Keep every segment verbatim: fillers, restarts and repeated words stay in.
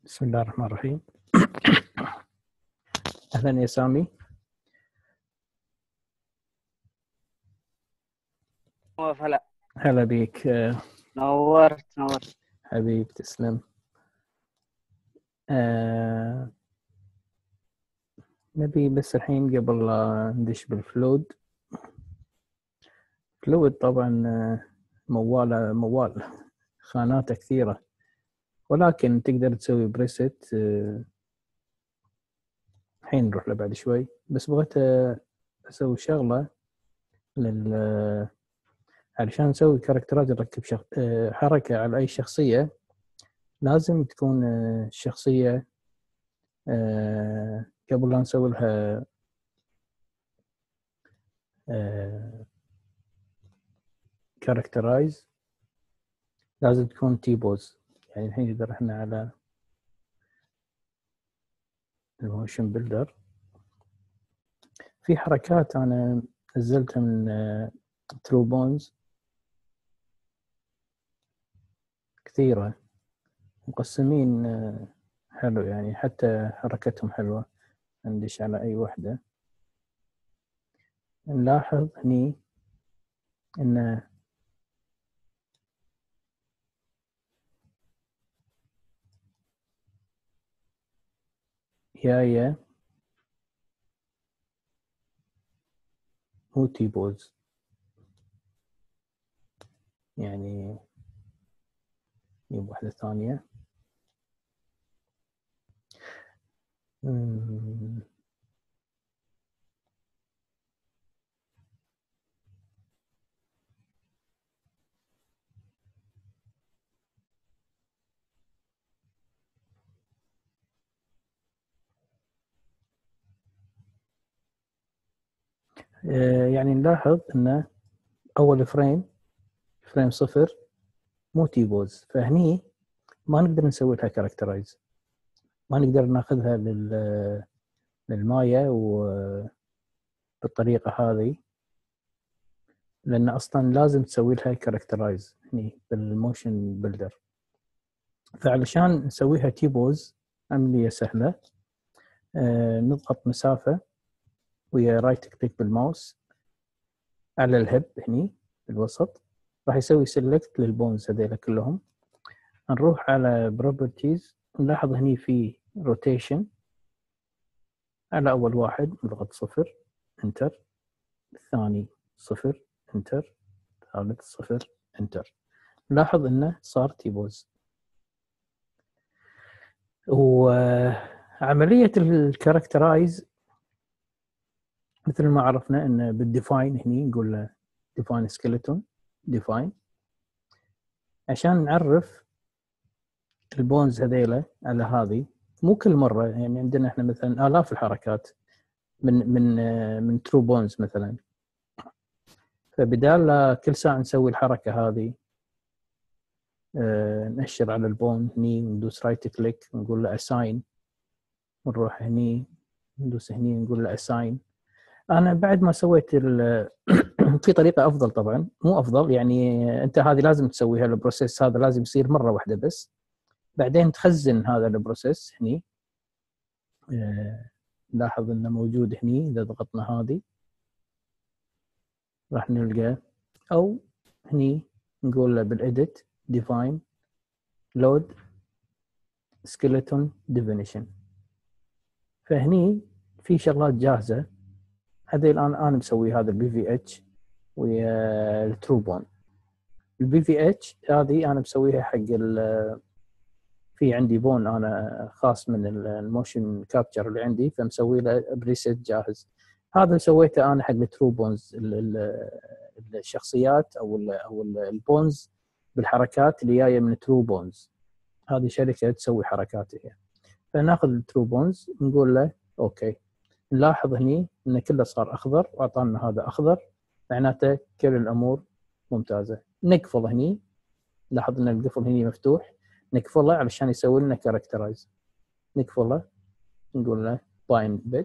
بسم الله الرحمن الرحيم. أهلا يا سامي. هلا هلا بيك. نورت نورت حبيب تسلم. آه نبي بس الحين قبل لا ندش بالفلود. فلود طبعا موال موال خاناته كثيرة، ولكن تقدر تسوي بريست. الحين نروح له بعد شوي، بس بغيت أسوي شغلة لل علشان نسوي كاركترات نركب شخ... حركة على أي شخصية. لازم تكون الشخصية قبل لا نسوي لها كاركترايز لازم تكون تي بوز. يعني الحين إذا رحنا على الموشن بيلدر، في حركات أنا نزلتها من ترو بونز كثيرة، مقسمين حلو، يعني حتى حركتهم حلوة. ندش على أي وحدة نلاحظ هني إن جاية مو تي بوز. يعني نجيب واحدة ثانية. مم. يعني نلاحظ ان اول فريم فريم صفر مو تي بوز، فهني ما نقدر نسوي لها كاركترايز، ما نقدر ناخذها لل للمايا وبالطريقه هذه، لان اصلا لازم تسوي لها كاركترايز هني بالموشن بيلدر. فعلشان نسويها تي بوز عمليه سهله. آه نضغط مسافه ويا رايت كليك بالماوس على الهب هني بالوسط، راح يسوي سيلكت للبونز هذيلا كلهم. نروح على بروبرتيز، نلاحظ هني في روتيشن. على اول واحد نضغط صفر انتر، الثاني صفر انتر، الثالث صفر انتر. نلاحظ انه صار تيبوز. وعملية الكاركترايز مثل ما عرفنا انه بالديفاين هني نقول له ديفاين سكيلتون ديفاين، عشان نعرف البونز هذيله على هذه. مو كل مره، يعني عندنا احنا مثلا الاف الحركات من من من ترو بونز مثلا، فبدال كل ساعه نسوي الحركه هذه نأشر على البون هني وندوس رايت كليك ونقول له اساين، ونروح هني ندوس هني نقول له اساين. انا بعد ما سويت في طريقه افضل طبعا، مو افضل يعني، انت هذه لازم تسويها، البروسيس هذا لازم يصير مره واحده بس، بعدين تخزن هذا البروسيس هني. لاحظ انه موجود هني، اذا ضغطنا هذه راح نلقى، او هني نقول له بالاديت ديفاين لود سكيلتون ديفينيشن. فهني في شغلات جاهزه، هذه الان انا مسوي هذا البي في اتش ويا التروبون. البي في اتش هذه انا مسويها حق في عندي بون انا خاص من الموشن كابتشر اللي عندي، فمسوي له بريسيت جاهز. هذا سويته انا حق التروبونز، الشخصيات او ال او البونز بالحركات اللي جايه من ترو بونز. هذه شركه تسوي حركاتها، فناخذ الترو بونز نقول له اوكي. نلاحظ هني ان كله صار اخضر واعطانا هذا اخضر، معناته كل الامور ممتازه. نقفل هني، لاحظ ان القفل هني مفتوح، نقفله علشان يسوي لنا كاركترايز. نقفله نقول له باين بيت.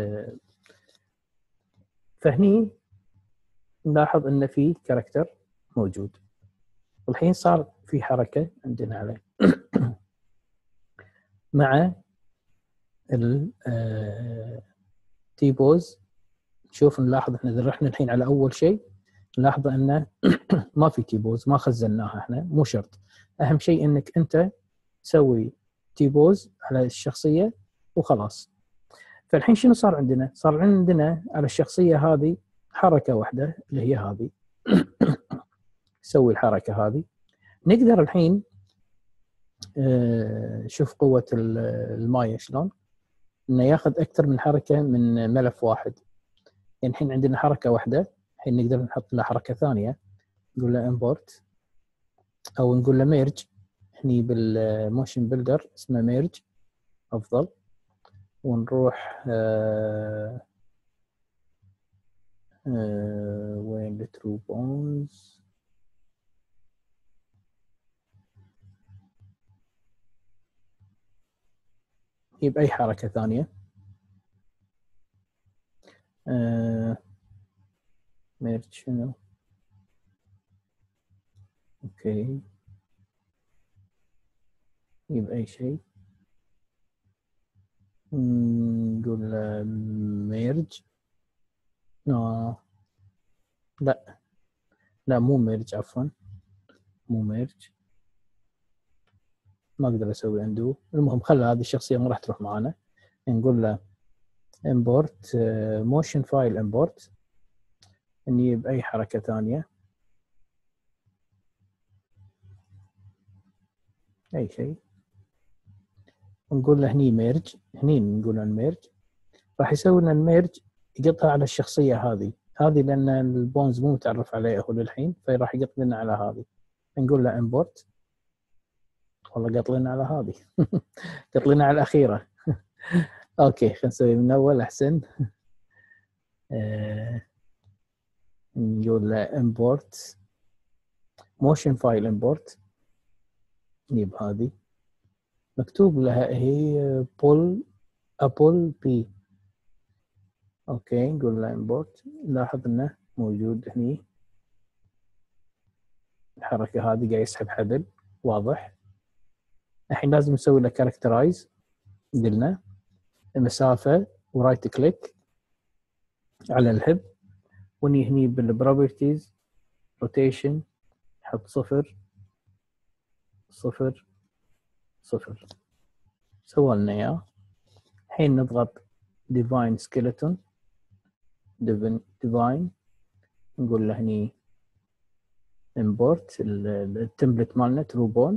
فهني نلاحظ ان في كاركتر موجود. والحين صار في حركه عندنا عليه. مع ال تي بوز. شوف نلاحظ احنا اذا رحنا الحين على اول شيء نلاحظ انه ما في تي بوز، ما خزناها احنا، مو شرط. اهم شيء انك انت تسوي تي بوز على الشخصيه وخلاص. فالحين شنو صار عندنا؟ صار عندنا على الشخصيه هذه حركه واحده اللي هي هذه. نسوي الحركه هذه. نقدر الحين اه شوف قوه المايه شلون انه ياخذ اكثر من حركه من ملف واحد. يعني الحين عندنا حركه واحده، الحين نقدر نحط لها حركه ثانيه، نقول له امبورت او نقول له ميرج. هني بالموشن بيلدر اسمه ميرج افضل. ونروح آه آه وين الترو بونز؟ يجيب اي حركه ثانيه. آه ميرج شنو؟ اوكي يجيب اي شيء. نقول له ميرج. آه. لا لا مو ميرج، عفوا مو ميرج، ما اقدر اسوي اندو. المهم خلى هذه الشخصيه ما راح تروح معنا. نقول له import motion file import، نجيب اي حركه ثانيه اي شيء، ونقول له هني ميرج. هني نقول له الميرج راح يسوي لنا الميرج، يقطها على الشخصيه هذه هذه لان البونز مو متعرف عليه هو للحين، فراح يقط لنا على هذه. نقول له import. والله قط لنا على هذه. قط لنا على الاخيره. اوكي خلينا نسوي من اول احسن. آه. نقول له import motion file import. نجيب هذه مكتوب لها هي بول ابل بي. اوكي نقول له import. لاحظ انه موجود هني الحركه هذه قاعد يسحب حبل واضح. الحين لازم نسوي له كاركترايز. قلنا المسافه ورايت كليك على الهب، وني هني بالبروبرتيز روتيشن نحط صفر صفر صفر. سوى لنا اياه. الحين نضغط ديفاين سكيلتون ديفاين، نقول له هني import التمبلت مالنا تروبون.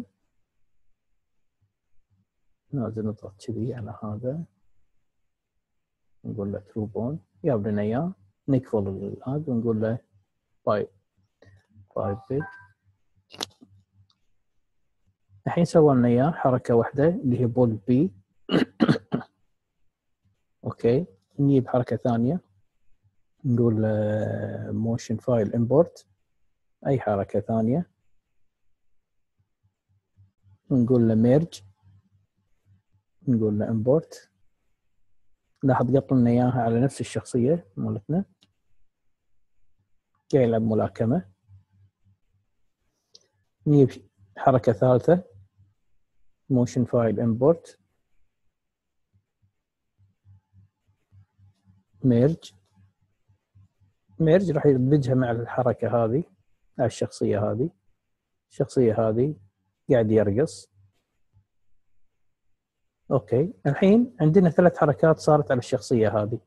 لازم نضغط كذي على هذا، نقول له تروبون جاب لنا اياه. نقفل هذا ونقول له باي باي بيت. الحين سوى لنا اياه حركه واحده اللي هي بول بي. اوكي نجيب حركه ثانيه، نقول موشن فايل امبورت اي حركه ثانيه، نقول له ميرج، نقول له امبورت. لاحظ قط لنا اياها على نفس الشخصيه مالتنا قاعد يلعب ملاكمه. نجيب حركه ثالثه موشن فايل امبورت ميرج. ميرج راح يدمجها مع الحركه هذه على الشخصيه هذه. الشخصيه هذه قاعد يرقص. اوكي الحين عندنا ثلاث حركات صارت على الشخصيه هذه.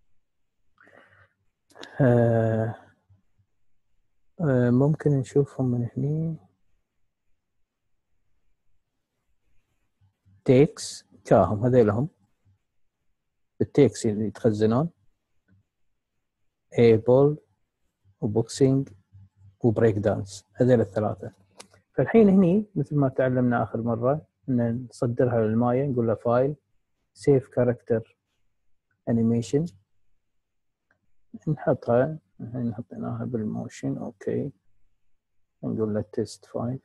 آه آه ممكن نشوفهم من هني. تيكس كاهم هذيلهم التيكس اللي يتخزنون ايبل وبوكسينج وبريك دانس، هذيل الثلاثه. فالحين هني مثل ما تعلمنا اخر مره ان نصدرها للمايه، نقول له فايل سيف كاركتر انيميشن، نحطها الحين حطيناها بالموشن. اوكي نقول له تيست خمسة.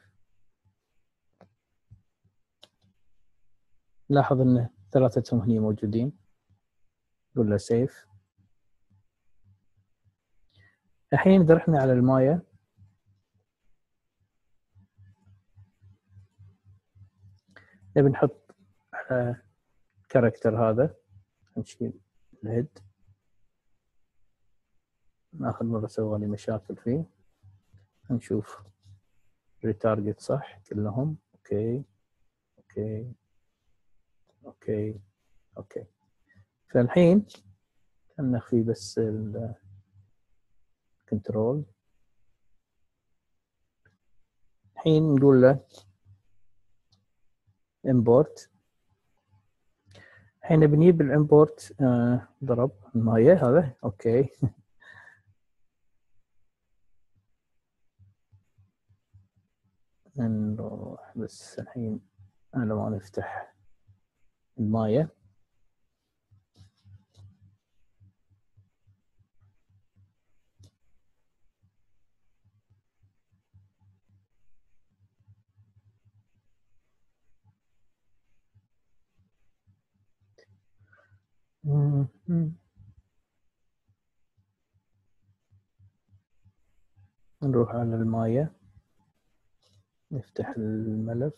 لاحظ ان ثلاثتهم هني موجودين. نقول له سيف. الحين اذا رحنا على المايه نبي نحط على الكاركتر هذا، نشيل الهيد، آخر مرة سوى لي مشاكل فيه. نشوف ريتارجت صح كلهم. اوكي اوكي اوكي اوكي. فالحين نخفي بس الكنترول. الحين نقول له import. الحين بنجيب الامبورت. آه ضرب المايه هذا. اوكي نروح بس الحين على ما نفتح المايه. نروح على المايه، نفتح الملف.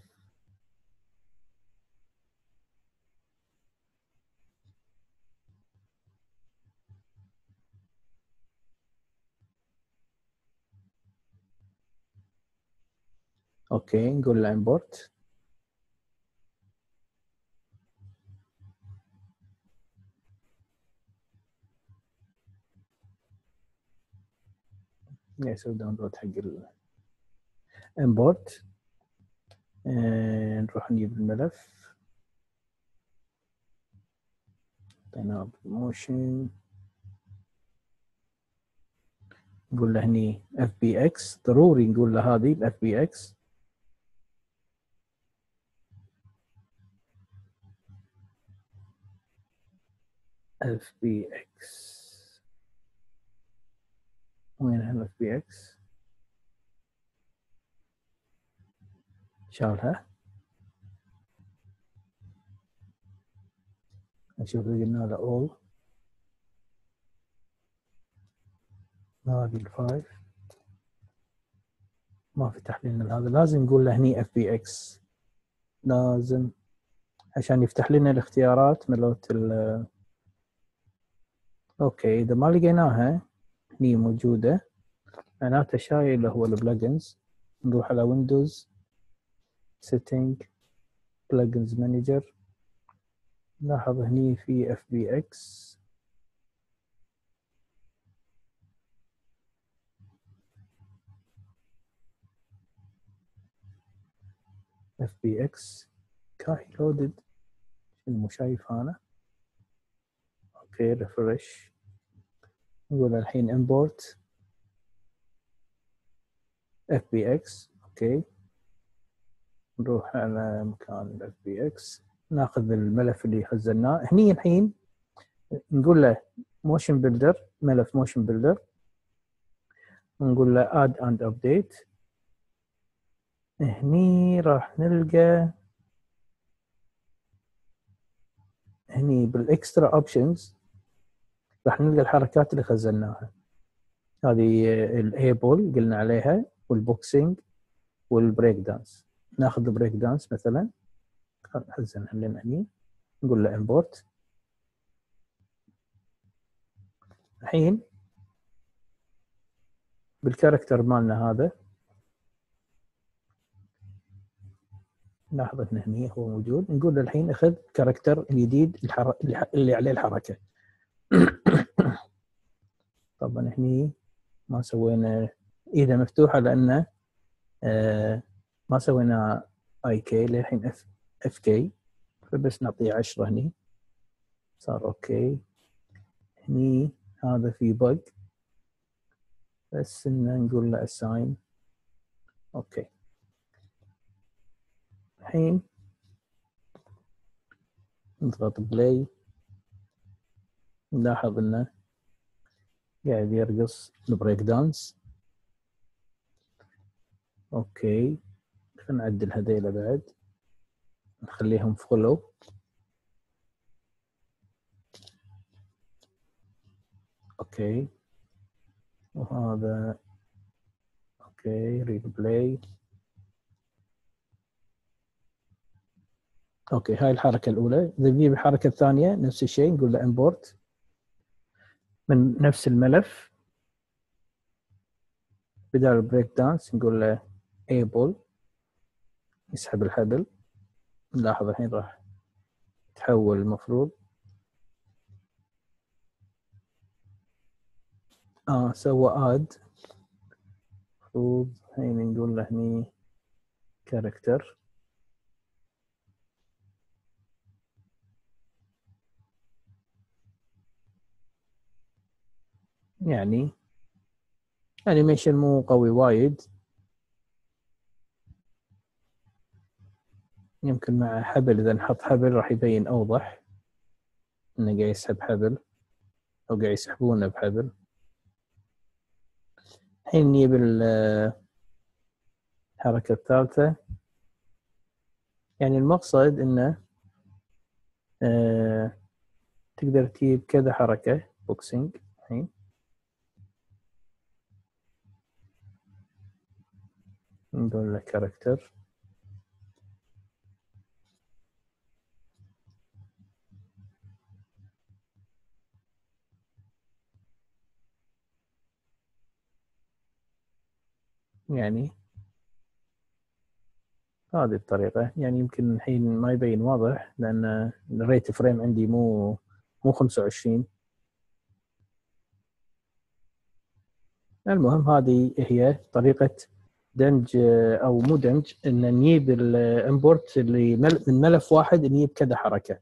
اوكي نقول له import. يسوي داونلود حق ال import. آه نروح نجيب الملف، حطيناه بموشن، نقول له هني اف بي اكس. ضروري نقول له هذه الاف بي اكس. اف بي اكس وين الاف بي اكس؟ شالها. نشوف قلنا له all. هذه الفايف ما فتح لنا هذا. لازم نقول له هني اف بي اكس، لازم عشان يفتح لنا الاختيارات ملوت ال. اوكي اذا ما لقيناها هني موجوده معناته شايل اللي هو البلجنز. نروح على ويندوز سيتنج بلجنز مانجر. لاحظ هني في اف بي اكس. اف بي اكس كاي لودد. مو شايف انا. اوكي ريفرش. نقول الحين امبورت اف بي اكس. اوكي نروح على مكان الاف بي اكس، ناخذ الملف اللي خزناه هني. الحين نقول له موشن بيلدر، ملف موشن بيلدر، ونقول له اد اند ابديت. هني راح نلقى هني بالاكسترا اوبشنز راح نلقى الحركات اللي خزناها. هذه الايبل قلنا عليها، والبوكسينج والبريك دانس. ناخذ البريك دانس مثلا، خزنها لنا هني، نقول له امبورت. الحين بالكاركتر مالنا هذا لاحظ ان هني هو موجود. نقول له الحين اخذ كاركتر جديد الحر... اللي عليه الحركه. طبعا هني ما سوينا اذا مفتوحه لانه آه ما سوينا اي كي للحين اف اف كي، فبس نعطيه عشرة هني صار اوكي. هني هذا في بق بس ان نقول له اساين. اوكي الحين نضغط بلاي، نلاحظ انه قاعد يرقص البريك دانس. اوكي خلينا نعدل هذيلا بعد، نخليهم فولو. اوكي وهذا اوكي ريد بلاي. اوكي هاي الحركه الاولى. اذا نجيب الحركه الثانيه نفس الشيء، نقول له امبورت من نفس الملف، بدال بريك دانس نقول له able، يسحب الحبل. نلاحظ الحين راح تحول المفروض. اه سوى اد، المفروض الحين نقول له هني كاركتر. يعني انيميشن مو قوي وايد، يمكن مع حبل، اذا نحط حبل راح يبين اوضح انه قاعد يسحب حبل او قاعد يسحبونه بحبل. الحين نجيب الحركة الثالثة. يعني المقصد انه آه تقدر تجيب كذا حركة بوكسينج. الحين نقول له كاركتر، يعني هذه الطريقة. يعني يمكن الحين ما يبين واضح لأن الريت فريم عندي مو مو خمسة وعشرين. المهم هذه هي طريقة دمج أو مو دمج، إن نجيب الامبورت اللي من ملف واحد نجيب كذا حركة.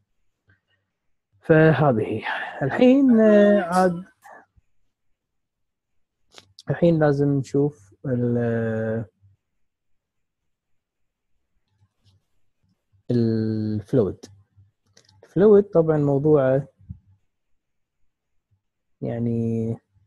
فهذه الحين عاد الحين لازم نشوف الفلويد. الفلويد طبعا موضوعه يعني.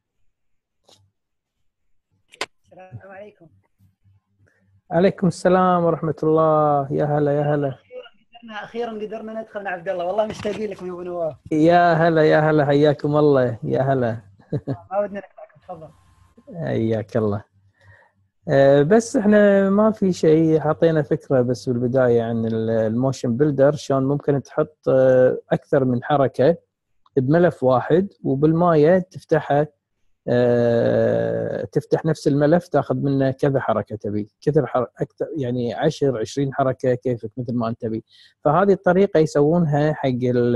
السلام عليكم. عليكم السلام ورحمة الله. يا هلا يا هلا. أخيراً أخيراً قدرنا ندخل من عبد الله، والله مشتاقين لكم يا أبو نواف. يا هلا يا هلا، حياكم الله. يا هلا. ما ودنا نقطعكم، تفضل. حياك الله. أه بس احنا ما في شيء، حطينا فكرة بس بالبداية عن الموشن بيلدر، شلون ممكن تحط أكثر من حركة بملف واحد، وبالماية تفتحها. أه تفتح نفس الملف تاخذ منه كذا حركة تبي، كثر حركة أكثر، يعني عشر عشرين حركة كيفك مثل ما أنت تبي. فهذه الطريقة يسوونها حق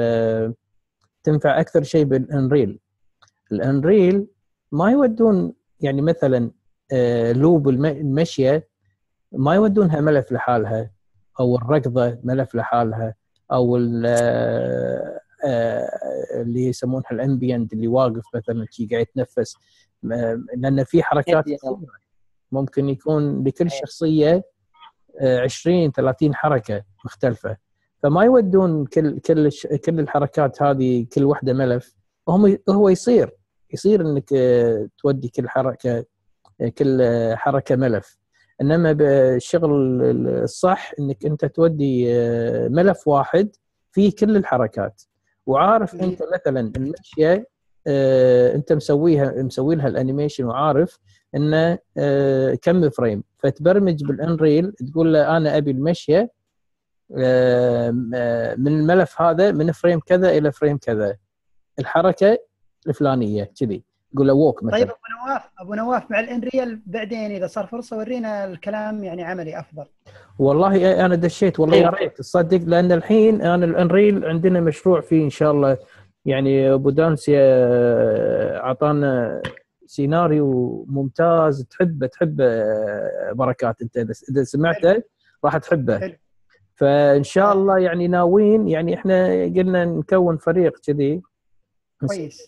تنفع أكثر شيء بالأنريل. الأنريل ما يودون يعني مثلا أه لوب المشية ما يودونها ملف لحالها، أو الركضة ملف لحالها، أو أه اللي يسمونها الامبيانت اللي واقف مثلا شي قاعد يتنفس، لان في حركات ممكن يكون لكل شخصيه عشرين ثلاثين حركه مختلفه. فما يودون كل كل كل الحركات هذه كل واحده ملف. هم هو يصير يصير انك تودي كل حركه كل حركه ملف، انما بالشغل الصح انك انت تودي ملف واحد فيه كل الحركات، وعارف انت مثلا المشيه آه، انت مسويها مسوي لها الانيميشن، وعارف انه آه، كم فريم، فتبرمج بالانريل تقول له انا ابي المشيه آه، من الملف هذا من فريم كذا الى فريم كذا، الحركه الفلانيه كذي، تقول له ووك مثلا. طيب ابو نواف ابو نواف مع الانريل بعدين اذا صار فرصه ورينا الكلام يعني عملي افضل. والله انا دشيت والله يا ريت تصدق، لان الحين انا الانريل عندنا مشروع فيه ان شاء الله. يعني ابو دانسيا اعطانا سيناريو ممتاز، تحبه تحبه بركات، انت اذا سمعته راح تحبه. فان شاء الله يعني ناويين، يعني احنا قلنا نكون فريق كذي كويس.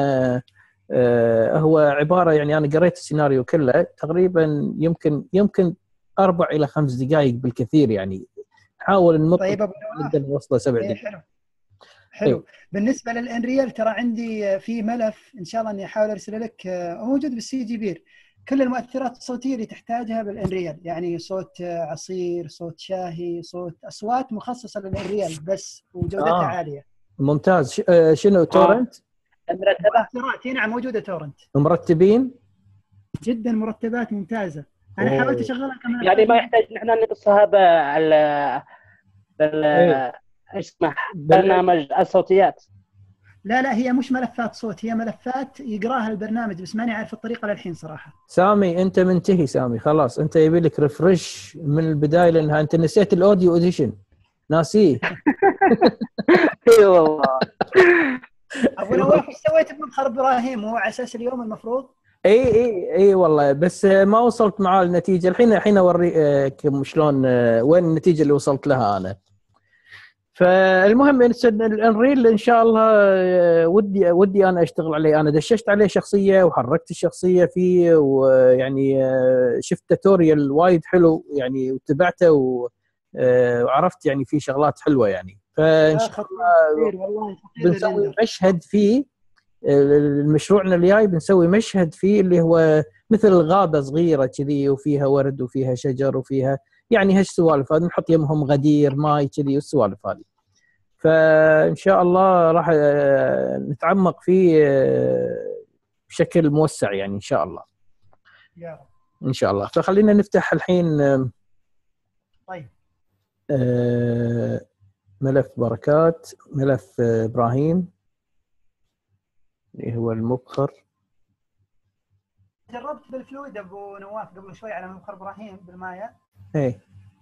آه هو عباره، يعني انا قريت السيناريو كله تقريبا، يمكن يمكن اربع الى خمس دقائق بالكثير، يعني نحاول نمط. طيب ابو نواف نوصله سبع دقائق. حلو حلو. أيوه. بالنسبه للانريال ترى عندي في ملف ان شاء الله اني احاول ارسله لك، موجود بالسي جي بير، كل المؤثرات الصوتيه اللي تحتاجها بالانريال، يعني صوت عصير، صوت شاهي، صوت اصوات مخصصه للانريال بس، وجودتها آه. عاليه. ممتاز. شنو تورنت؟ المؤثرات هنا موجوده تورنت، مرتبين جدا، مرتبات ممتازه. انا أوه. حاولت اشغلها كمان يعني ما يحتاج نحن نقصها بال بال اسمه برنامج الصوتيات. لا لا هي مش ملفات صوت، هي ملفات يقراها البرنامج، بس ماني عارف الطريقه للحين صراحه. سامي انت منتهي سامي، خلاص انت يبي لك ريفرش من البدايه، لانها انت نسيت الاوديو اديشن ناسيه. اي والله. ابو نواف ايش سويت بمبخر ابراهيم؟ هو على اساس اليوم المفروض. اي اي اي والله، بس ما وصلت معاه النتيجه. الحين الحين اوريكم شلون وين النتيجه اللي وصلت لها انا. فالمهم الانريل ان شاء الله ودي ودي انا اشتغل عليه. انا دششت عليه شخصيه وحركت الشخصيه فيه، ويعني شفت توتوريال وايد حلو يعني وتبعته، وعرفت يعني في شغلات حلوه يعني. فان شاء الله بنسوي مشهد فيه المشروعنا الجاي، بنسوي مشهد فيه اللي هو مثل الغابه صغيره كذي، وفيها ورد وفيها شجر وفيها يعني هالسوالف هذه، نحط يمهم غدير ماي كذي والسوالف هذه. فان شاء الله راح نتعمق فيه بشكل موسع يعني ان شاء الله. يا رب. ان شاء الله. فخلينا نفتح الحين طيب ملف بركات، ملف ابراهيم اللي هو المبخر. جربت بالفلويد ابو نواف قبل شوي على مبخر ابراهيم بالمايه. ايه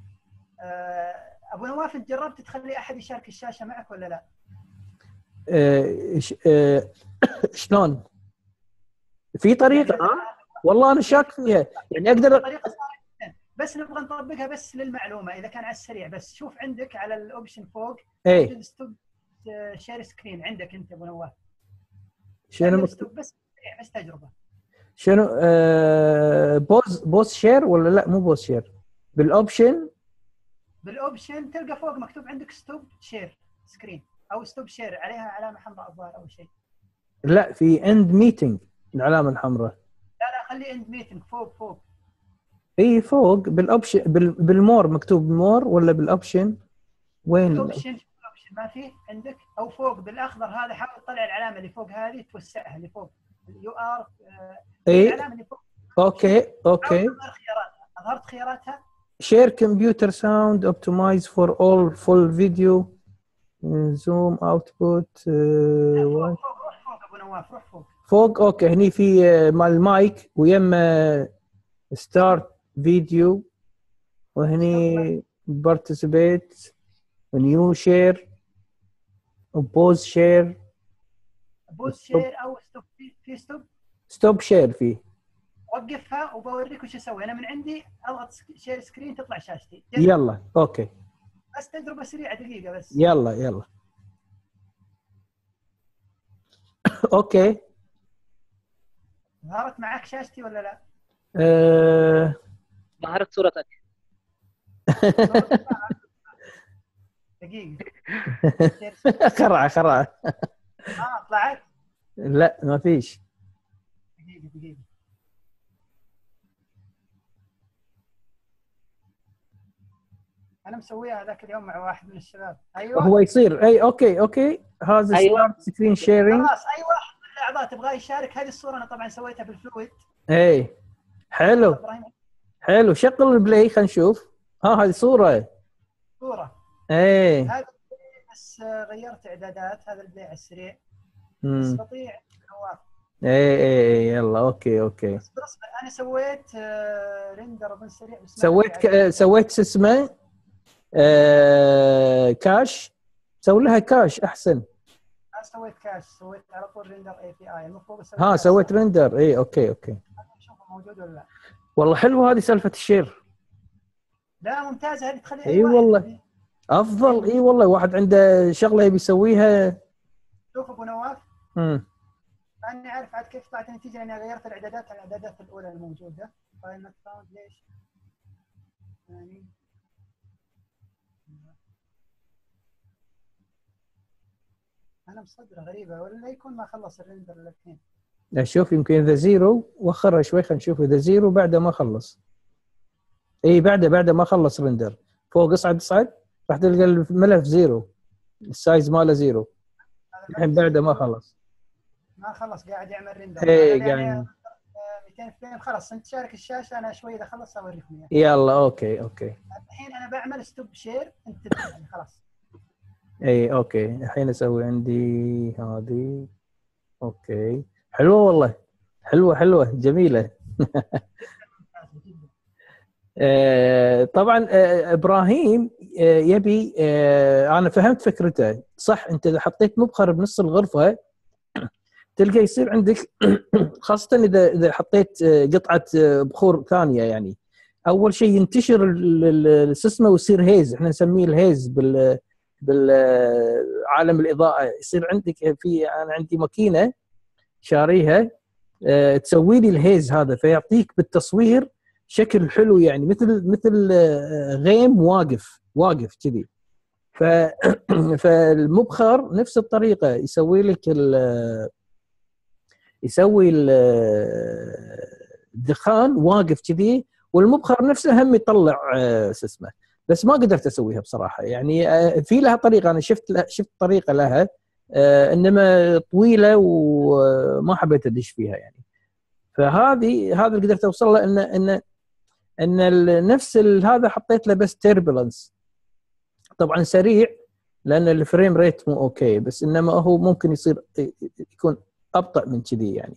ابو نواف انت جربت تخلي احد يشارك الشاشه معك ولا لا؟ آه آه شلون؟ في طريقه يعني ها؟ والله انا شاك فيها يعني اقدر طريقه صارت، بس نبغى نطبقها بس للمعلومه اذا كان على السريع. بس شوف عندك على الاوبشن فوق ايه ستوب شير سكرين عندك انت ابو نواف. شنو ستوب بس سريع بس تجربه. شنو آه بوز بوز شير ولا لا مو بوز شير؟ بالاوبشن بالاوبشن تلقى فوق مكتوب عندك ستوب شير سكرين او ستوب شير عليها علامه حمراء الظاهر او شيء. لا في اند ميتنج العلامه الحمراء. لا لا خلي اند ميتنج فوق فوق. اي فوق بالاوبشن بال بالمور مكتوب مور ولا بالاوبشن؟ وين الاوبشن؟ الاوبشن ما في عندك او فوق بالاخضر هذا، حاول تطلع العلامه اللي فوق هذه توسعها اللي فوق اليو ار. اي العلامه اللي فوق. اوكي اوكي. اظهر خياراتها. اظهرت خياراتها. share computer sound optimize for all full video zoom output uh, فوق فوق روح فوق ابو نواف روح فوق. فوق اوكي. هني في مال المايك ويما ستارت فيديو، وهني participate ونيو شير وبوز شير. بوز شير او ستوب. في ستوب ستوب شير فيه. وقفها وبوريك وش اسوي. انا من عندي اضغط شير سكرين تطلع شاشتي. يلا اوكي بس تجربه سريعه دقيقه بس. يلا يلا اوكي. ظهرت معك شاشتي ولا لا؟ أه... ظهرت صورتك. دقيقه. خرعه خرعه. اه طلعت. لا ما فيش. دقيقه دقيقه. انا مسويها ذاك اليوم مع واحد من الشباب. ايوه هو يصير اي اوكي اوكي. هذا أيوة. سكرين شيرنج. خلاص اي واحد من الاعضاء تبغاه يشارك. هذه الصوره انا طبعا سويتها بالفلويد. اي حلو حلو. شغل البلاي خلينا نشوف. ها هذه صوره صوره. اي هذا بس غيرت اعدادات. هذا البلاي على السريع امم استطيع نواف. اي اي يلا اوكي اوكي. بس اصبر انا سويت ريندر بن سريع. بس سويت ك... سويت شو اسمه آه... كاش. سوي لها كاش احسن. انا سويت كاش. سويت على طول ريندر اي بي اي. المفروض اسوي ها سويت ريندر. اي اوكي اوكي. نشوفه موجود ولا لا. والله حلوه هذه سالفه الشير. لا ممتازه هذه. تخلي اي والله افضل. اي والله واحد عنده شغله يبي يسويها. شوف ابو نواف. امم ماني عارف عاد كيف طلعت النتيجه لاني غيرت الاعدادات على الاعدادات الاولى الموجوده. فايل نوت فاوند ليش؟ يعني انا مصدره غريبه ولا يكون ما خلص الريندر للحين. اشوف يمكن اذا زيرو وخرها شوي. خلينا نشوف اذا زيرو بعده ما خلص. اي بعده بعده ما خلص ريندر. فوق اصعد اصعد راح تلقى الملف زيرو. السايز ماله زيرو. الحين بعده ما خلص. ما خلص قاعد يعمل ريندر. اي يعني قاعد. مئتين فريم. خلاص انت شارك الشاشه. انا شوي اذا خلص اوريكم اياه. يلا اوكي اوكي. الحين انا بعمل ستوب شير. انت تبدأ خلاص. اي اوكي الحين اسوي عندي هذه. اوكي حلوه والله، حلوه حلوه جميله. آه، طبعا آه، ابراهيم آه، يبي آه، انا فهمت فكرته صح. انت اذا حطيت مبخر بنص الغرفه تلقى يصير عندك خاصه اذا اذا حطيت آه، قطعه آه، بخور ثانيه، يعني اول شيء ينتشر ال- ال- السسمه ويصير هيز، احنا نسميه الهيز بال بالعالم الاضاءه. يصير عندك في، انا عندي ماكينه شاريها آه، تسوي لي الهيز هذا، فيعطيك بالتصوير شكل حلو، يعني مثل مثل آه، غيم واقف واقف كذي. ف فالمبخر نفس الطريقه يسوي لك ال... يسوي ال- الدخان واقف كذي، والمبخر نفسه هم يطلع آه، شو اسمه. بس ما قدرت اسويها بصراحه، يعني آه، في لها طريقه، انا شفت لها شفت طريقه لها آه، انما طويله وما حبيت ادش فيها يعني. فهذه هذا اللي قدرت اوصل له، ان ان ان ال- نفس ال- هذا حطيت له بس تيربلنس، طبعا سريع لان الفريم ريت مو اوكي، بس انما هو ممكن يصير يكون ابطا من كذي يعني.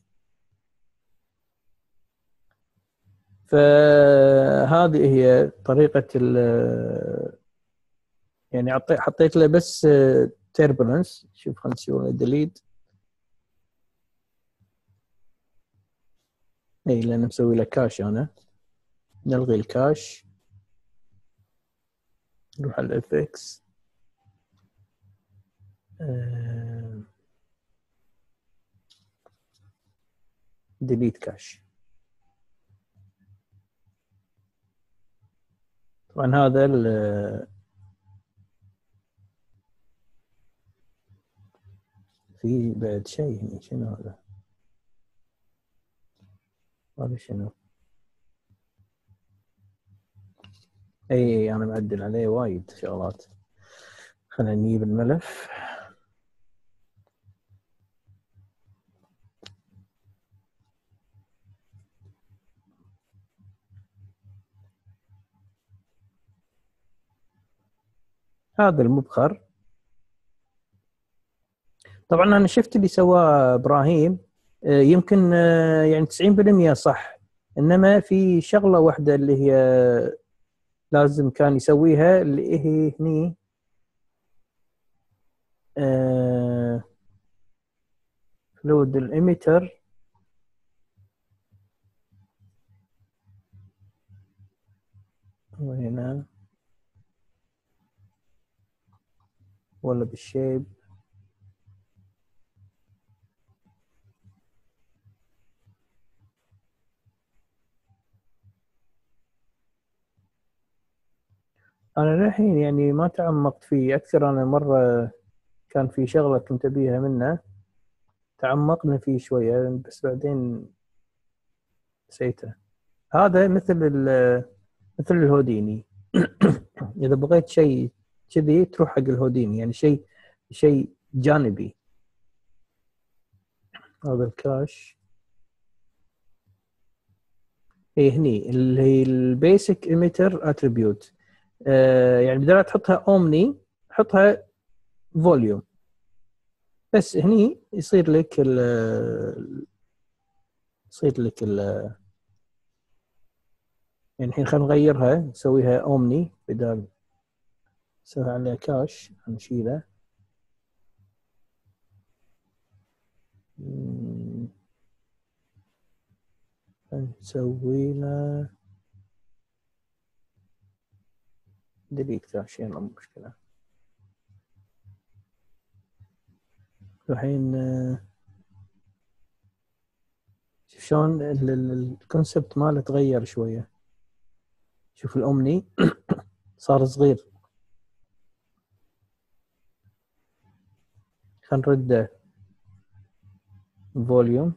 فهذه هي طريقه ال يعني عطي- حطيت له بس تيربلنس. شوف خلينا نسوي ديليت. اي لان مسوي له كاش انا. نلغي الكاش، نروح على الاف اكس، ديليت كاش. طبعا هذا ال- في بعد شيء هنا، شنو هذا؟ هذا شنو؟ اي انا معدل عليه وايد شغلات. خلينا نجيب الملف. هذا المبخر طبعا انا شفت اللي سواه ابراهيم آه، يمكن آه، يعني تسعين بالمئة صح، انما في شغله واحده اللي هي لازم كان يسويها، اللي هي هني فلويد الاميتر. وهنا ولا بالشيب. انا للحين يعني ما تعمقت فيه اكثر. انا مره كان في شغله كنت ابيها منه، تعمقنا فيه شويه بس بعدين نسيته. هذا مثل ال- مثل الهوديني. اذا بغيت شيء كذي تروح حق الهوديني، يعني شيء شيء جانبي. هذا الكاش. اي هني اللي هي البيسك ايميتر اتريبيوت، يعني بدل لا تحطها اومني حطها فوليوم، بس هني يصير لك ال يصير لك ال يعني الحين خلينا نغيرها نسويها اومني، بدال نسوي عليها كاش نشيله. مم. نسوي له ديليت كاش، يلا مو مشكلة. الحين آه، شوف شلون ال- ال- الكونسبت ماله تغير شوية. شوف الأومني صار صغير. خلينا نرده فوليوم.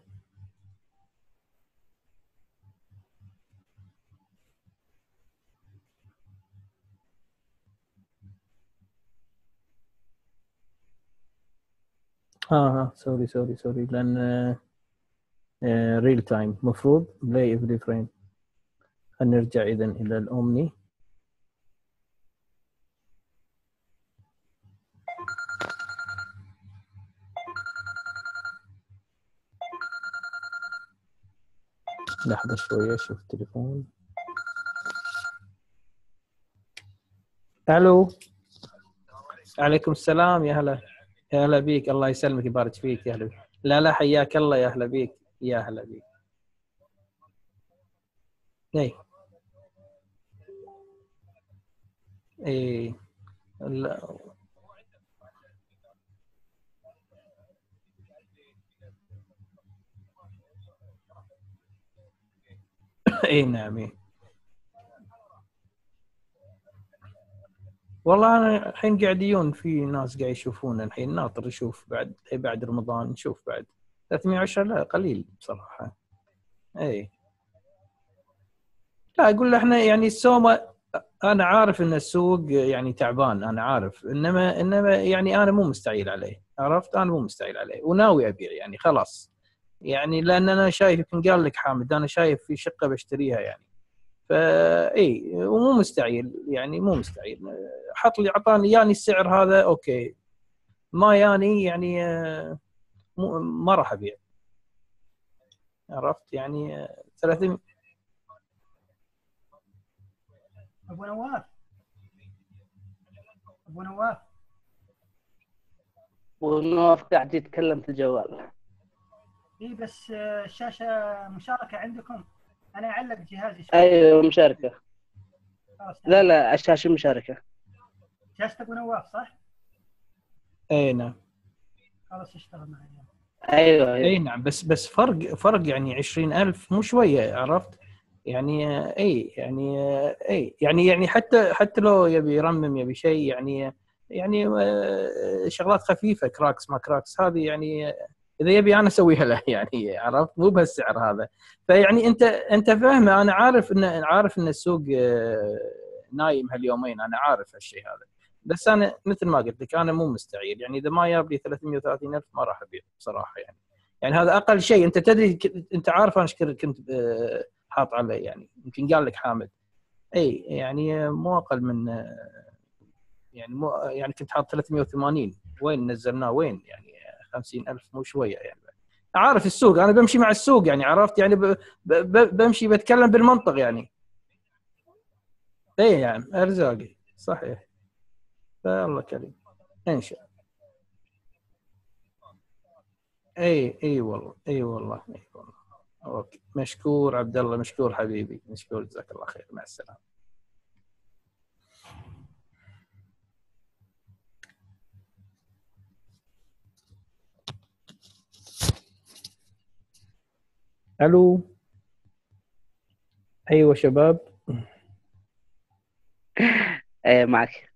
اه اه سوري سوري سوري لأن ريل تايم مفروض بلاي افري فريم. خلينا نرجع إذا إلى الأومني. لحظة شوية اشوف التليفون. الو. عليكم السلام، يا هلا. يا هلا بيك، الله يسلمك يبارك فيك، يا هلا. لا لا حياك الله، يا هلا بيك، يا هلا بيك. اي اي لا. اي نعم. إيه. والله انا الحين قاعدين في ناس قاعد يشوفون الحين، ناطر نشوف بعد بعد رمضان نشوف بعد. ثلاثمية وعشرة لا قليل بصراحة. اي لا اقول له احنا يعني السومه، انا عارف ان السوق يعني تعبان، انا عارف، انما انما يعني انا مو مستعيل عليه، عرفت؟ انا مو مستعيل عليه وناوي ابيع يعني خلاص. يعني لان انا شايف، يمكن قال لك حامد، انا شايف في شقه بشتريها يعني. فا اي ومو مستعيل يعني، مو مستعيل. حط لي اعطاني يعني السعر هذا اوكي، ما يعني يعني آه، مو- ما راح ابيع، عرفت؟ يعني آه، ثلاثمية. ابو نواف ابو نواف ونواف قاعد يتكلم في الجوال. اي بس آه، الشاشه مشاركه عندكم، انا اعلق جهازي شوي. ايوه مشاركه. خلاص لا تمام. لا الشاشه مشاركه. شاشه ابو نواف صح؟ اي نعم. خلاص اشتغل معي. ايوه اي ايوه. نعم، بس بس فرق فرق يعني عشرين ألف مو شويه، عرفت؟ يعني آه، اي يعني آه، اي يعني يعني حتى حتى لو يبي يرمم يبي شيء يعني، يعني آه، شغلات خفيفه، كراكس ما كراكس هذه يعني آه، اذا يبي انا اسويها له يعني، عرفت؟ مو بهالسعر هذا. فيعني انت انت فاهمه، انا عارف ان عارف ان السوق آه، نايم هاليومين، انا عارف هالشيء هذا. بس انا مثل ما قلت لك انا مو مستعيل يعني، اذا ما جاب لي ثلاثمية وثلاثين ألف ما راح ابيع بصراحه يعني. يعني هذا اقل شيء. انت تدري ك- انت عارف انا ايش كنت آه، حاط عليه يعني، يمكن قال لك حامد. اي يعني مو اقل من آه، يعني مو يعني كنت حاط ثلاثمية وثمانين، وين نزلناه وين يعني؟ خمسين ألف مو شويه يعني. عارف السوق، انا بمشي مع السوق يعني، عرفت؟ يعني ب... ب... ب- بمشي بتكلم بالمنطق يعني. اي يعني ارزاقي صحيح. فالله كريم ان شاء الله. اي اي والله، اي والله، اي والله. اوكي مشكور عبد الله، مشكور حبيبي، مشكور، جزاك الله خير، مع السلامه. الو. ايوه شباب. ايه معك.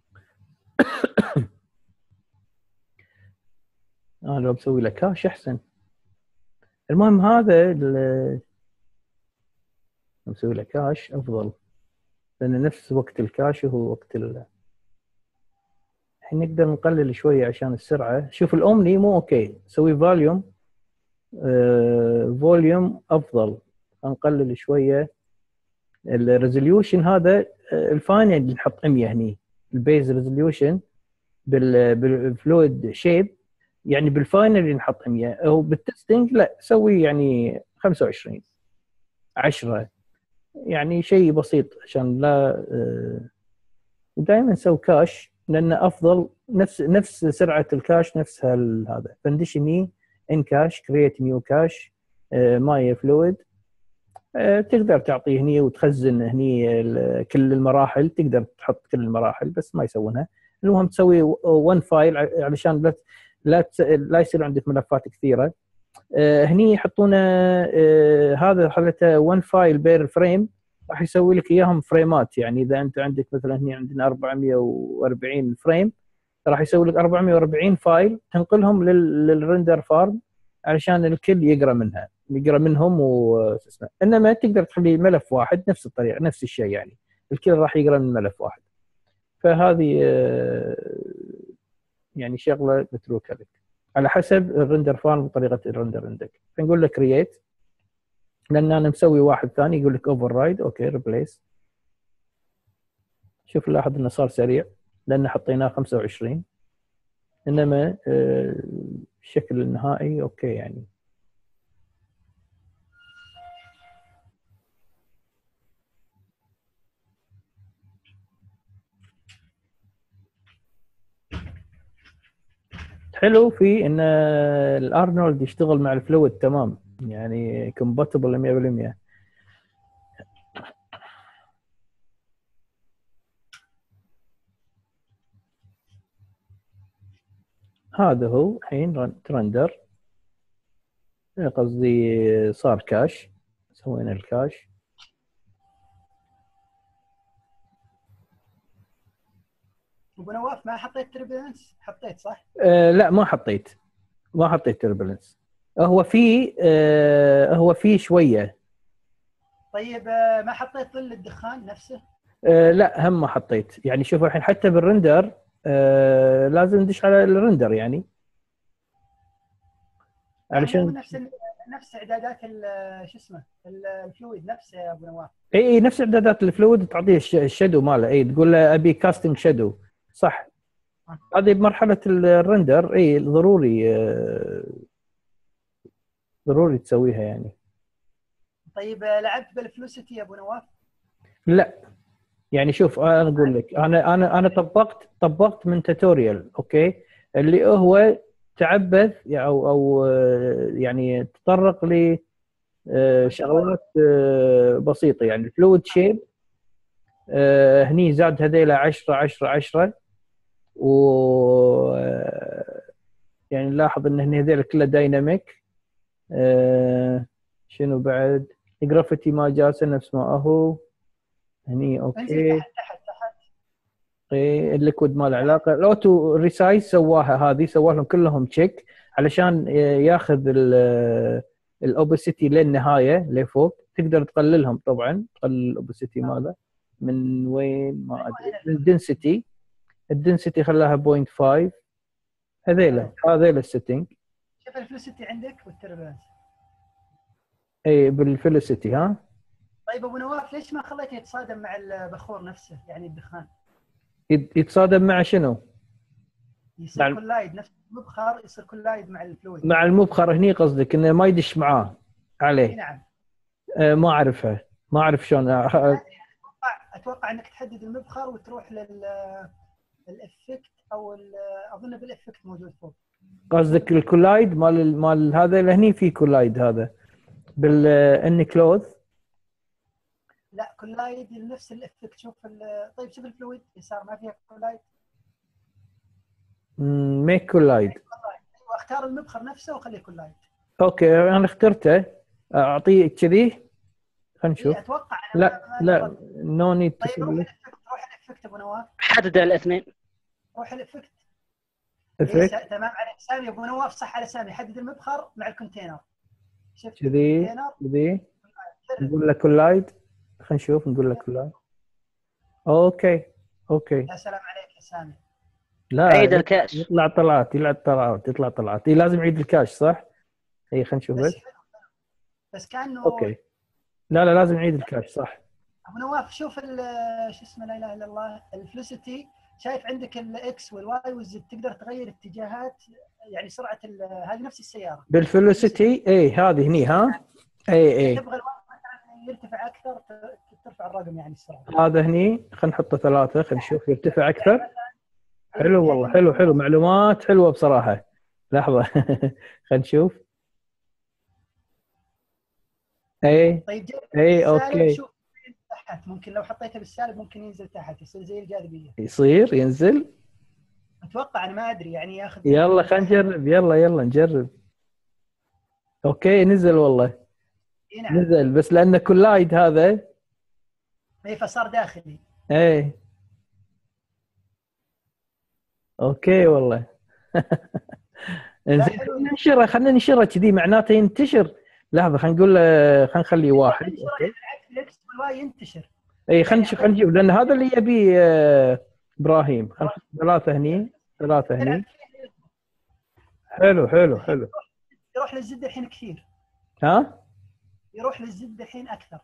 انا لو بسوي له كاش احسن. المهم هذا ال- لو بسوي له كاش افضل، لان نفس وقت الكاش هو وقت ال... الحين نقدر نقلل شويه عشان السرعه. شوف الاومني مو اوكي، سوي فوليوم، آه فوليوم افضل، نقلل شويه الريزوليوشن هذا. آه الفاينل نحط مية هني، البيز ريزوليوشن بال بالفلويد شيب يعني، بالفاينل نحط مية، او بالتستنج لا سوي يعني خمسة وعشرين عشرة، يعني شيء بسيط عشان لا. آه، ودائما سوي كاش لانه افضل، نفس نفس سرعه الكاش نفسها هذا. فندشني ان كاش كرييت نيو كاش ماي فلويد، تقدر تعطيه هني وتخزن هني ال- كل المراحل، تقدر تحط كل المراحل بس ما يسوونها. المهم تسوي ون فايل علشان لا لا تس- لا يصير عندك ملفات كثيره. آه، هني يحطون آه، هذا حالته ون فايل بير فريم، راح يسوي لك اياهم فريمات. يعني اذا انت عندك مثلا هنا عندنا أربعمية وأربعين فريم، راح يسوي لك أربعمية وأربعين فايل تنقلهم لل- للرندر فارم علشان الكل يقرا منها، يقرا منهم واسمه. انما تقدر تخلي ملف واحد نفس الطريقه نفس الشيء يعني، الكل راح يقرا من ملف واحد. فهذه آه، يعني شغله متروكه لك على حسب الرندر فارم وطريقه الرندر عندك. فنقول لك كرييت، لان انا مسوي واحد ثاني يقول لك اوفر رايد، اوكي ريبليس. شوف لاحظ انه صار سريع لان حطيناه خمسة وعشرين، انما آه، الشكل النهائي اوكي يعني. حلو في ان الارنولد يشتغل مع الفلويد تمام، يعني كومباتبل مية بالمية. هذا هو الحين ترندر، قصدي صار كاش، سوينا الكاش. ابو نواف ما حطيت تربلنس؟ حطيت صح؟ أه لا ما حطيت، ما حطيت تربلنس. هو في أه هو في شويه. طيب آه، ما حطيت ظل الدخان نفسه؟ أه لا هم ما حطيت. يعني شوف الحين حتى بالرندر أه لازم ندش على الرندر يعني يعني مو علشان نفس ال- نفس اعدادات ال- شو اسمه ال- الفلويد نفسه يا ابو نواف. اي اي نفس اعدادات الفلويد، تعطيه الش- الشادو ماله. اي تقول له ابي كاستنج شادو، صح. هذه بمرحله الرندر اي ضروري، أه ضروري تسويها يعني. طيب آه، لعبت بالفلوسيتي يا ابو نواف؟ لا يعني شوف انا اقول لك، انا انا انا طبقت طبقت من توتوريال اوكي، اللي هو تعبث او او آه، يعني تطرق ل آه، شغلات آه، بسيطه. يعني الفلويد شيب هني زاد هذيلا عشرة عشرة عشرة، و آه، يعني نلاحظ ان هني هذيلا كلها دايناميك. آه، شنو بعد؟ جرافيتي ما جالسه نفس ما هو هني انزل اوكي. تحت تحت تحت. ايه الليكويد ما له علاقه. الاوتو ريسايز سواها، هذه سوا لهم كلهم تشيك علشان ياخذ الاوبسيتي للنهايه لفوق. تقدر تقللهم طبعا، تقلل الاوبسيتي ماله من وين ما ادري، من الدنسيتي. الدنسيتي خلاها صفر فاصلة خمسة. هذيلا هذيلا السيتنج. شوف الفلوسيتي عندك والتربلنس. اي بالفيلوسيتي ها. طيب ابو نواف ليش ما خليته يتصادم مع البخور نفسه يعني الدخان؟ يت- يتصادم مع شنو؟ يصير مع كولايد نفس المبخر، يصير كولايد مع الفلويد. مع المبخر هني قصدك انه ما يدش معاه اي عليه؟ نعم. آه ما اعرفها، ما اعرف شلون. آه، اتوقع اتوقع انك تحدد المبخر وتروح لل الافكت او ال- اظن بالافكت موجود فوق. قصدك الكولايد مال مال هذا اللي هني في كولايد هذا بالان كلوث. لا كولايد نفس الافكت. شوف ال- طيب شوف الفلويد يسار ما فيها كولايد. ميك كولايد. ايوه اختار المبخر نفسه وخليه كولايد. اوكي انا اخترته، اعطيه كذي. خلينا نشوف. اي اتوقع انا لا ما لا جربت. نو نيد طيب روح تو الافكت روح الافكت ابو نواف. حدد الاثنين. روح الافكت. افكت إيه تمام على سامي ابو نواف، صح على سامي. حدد المبخر مع الكونتينر. شفت كذي الكونتينر؟ كذي. جرب. نقول له كولايد. خلينا نشوف، نقول له كولايد. اوكي اوكي. يا سلام عليك يا سامي. لا عيد الكاش. يطلع طلعات، يطلع طلعات، يطلع طلعات. إيه لازم يعيد الكاش صح؟ اي خلينا نشوف بس بس. حلو بس كانه. اوكي لا لا لازم يعيد الكاش صح. ابو نواف شوف ال- شو اسمه، لا اله الا الله، الفلوسيتي. شايف عندك الاكس والواي والزد، تقدر تغير اتجاهات يعني سرعه ال- هذه نفس السياره. بالفيلوسيتي اي هذه هني ها. اي اي تبغى الواي مثلا يرتفع اكثر ت- ترفع الرقم يعني السرعه. هذا هني خلينا نحطه ثلاثة، خلينا نشوف يرتفع أكثر. إيه، حلو والله، حلو حلو، معلومات حلوة بصراحة. لحظة خلينا نشوف. اي طيب جرب اي بالسالب، اوكي. شوف تحت. ممكن لو حطيته بالسالب ممكن ينزل تحت، يصير زي الجاذبيه. يصير ينزل. اتوقع انا ما ادري يعني ياخذ. يلا خلينا نجرب، يلا يلا نجرب. اوكي نزل والله. اي نعم. نزل بس لأنه كولايد هذا. اي فصار داخلي. اي اوكي والله. انزين خلينا ننشره، خلينا ننشره كذي معناته ينتشر. لحظه خلينا نقول له، خلينا نخليه واحد. اوكي الاكس والواي ينتشر. اي خلينا نشوف، خلينا نجيب لان هذا اللي يبيه آه، ابراهيم. خلينا نحط ثلاثه هني، ثلاثه هني. حلو حلو حلو. يروح للزد الحين كثير. ها يروح للزد الحين اكثر.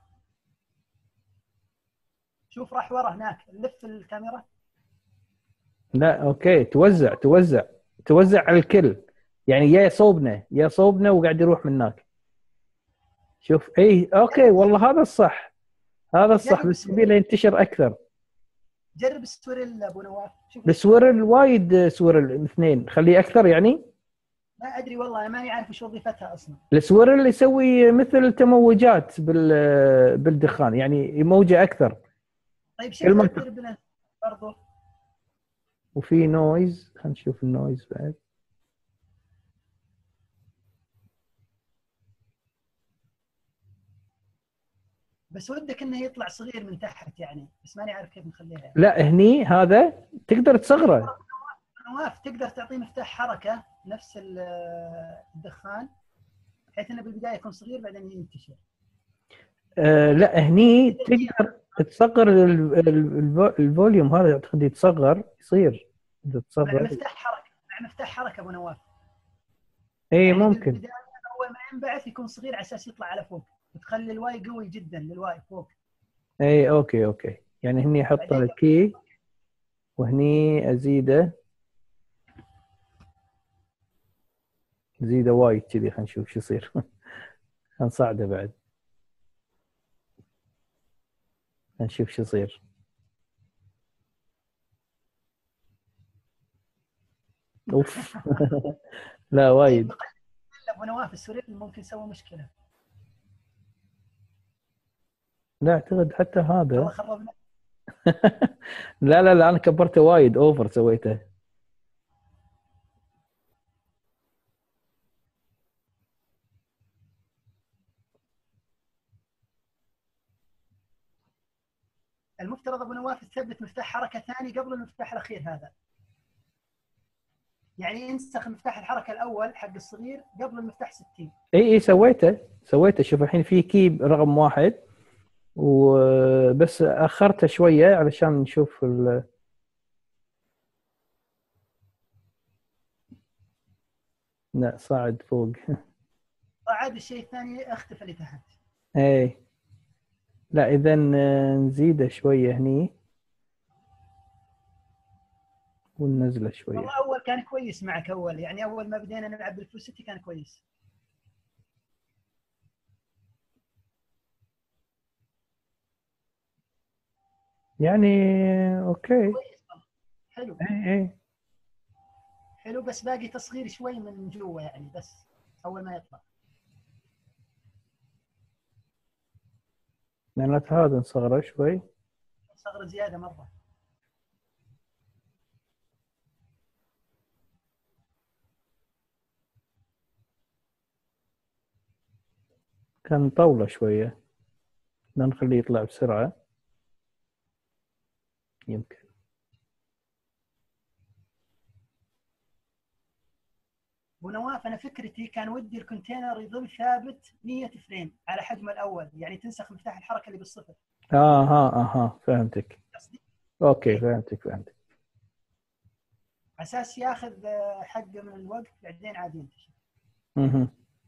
شوف راح ورا هناك، لف الكاميرا. لا اوكي توزع توزع توزع على الكل، يعني يا صوبنا يا صوبنا وقاعد يروح من هناك. شوف اي اوكي والله هذا الصح، هذا الصح، بس يبي له ينتشر اكثر. جرب السويرل ابو نواف، شوف السويرل وايد سويرل اثنين، خليه اكثر يعني. ما ادري والله، انا ماني عارف وش وظيفتها اصلا. السويرل يسوي مثل تموجات بال بالدخان، يعني موجه اكثر. طيب كل ما شوف التربلنس برضو. وفي نويز، خلينا نشوف النويز بعد. بس ودك انه يطلع صغير من تحت يعني، بس ماني عارف كيف نخليها يعني. لا هني هذا تقدر تصغره. نواف تقدر تعطيه مفتاح حركه نفس ال- الدخان، بحيث انه بالبدايه يكون صغير بعدين ينتشر. آه لا هني تقدر تصغر ال- ال- الفو- الفوليوم هذا، اعتقد يتصغر يصير اذا مع تصغر. مفتاح حركه، مع مفتاح حركه ابو نواف. اي يعني ممكن. بالبدايه اول ما ينبعث يكون صغير على اساس يطلع على فوق، وتخلي الواي قوي جدا للواي فوق. اي اوكي اوكي، يعني هني احط بعدين كي وهني ازيده ازيده وايد كذي، خلينا نشوف شو يصير. نصعده بعد، نشوف شو يصير. اوف. لا طيب وايد. بقلل ابو نواف السوري ممكن يسوي مشكله. لا اعتقد حتى والله هذا. خربنا. لا لا لا انا كبرته وايد، اوفر سويته. المفترض ابو نواف تثبت مفتاح حركه ثاني قبل المفتاح الاخير هذا، يعني ينسخ مفتاح الحركه الاول حق الصغير قبل المفتاح ستين. اي اي سويته سويته شوف الحين في كي رقم واحد، وبس اخرته شويه علشان نشوف ال... لا صاعد فوق. صعد الشيء الثاني اختفى لتحت. اي لا اذا نزيده شويه هني وننزله شويه. والله اول كان كويس معك اول، يعني اول ما بدينا نلعب بالفلوسيتي كان كويس. يعني اوكي. كويس والله. حلو اي اي حلو، بس باقي تصغير شوي من جوا يعني، بس اول ما يطلع. معناته هذا نصغره شوي. صغر زياده مره. كان طولة شويه، بدنا نخليه يطلع بسرعه يمكن. ابو نواف انا فكرتي كان ودي الكونتينر يظل ثابت مية فريم على حجمه الاول، يعني تنسخ مفتاح الحركه اللي بالصفر. اه ها اها فهمتك. قصدي اوكي إيه؟ فهمتك فهمتك. على اساس ياخذ آه، حقه من الوقت بعدين عاد ينتشر. اها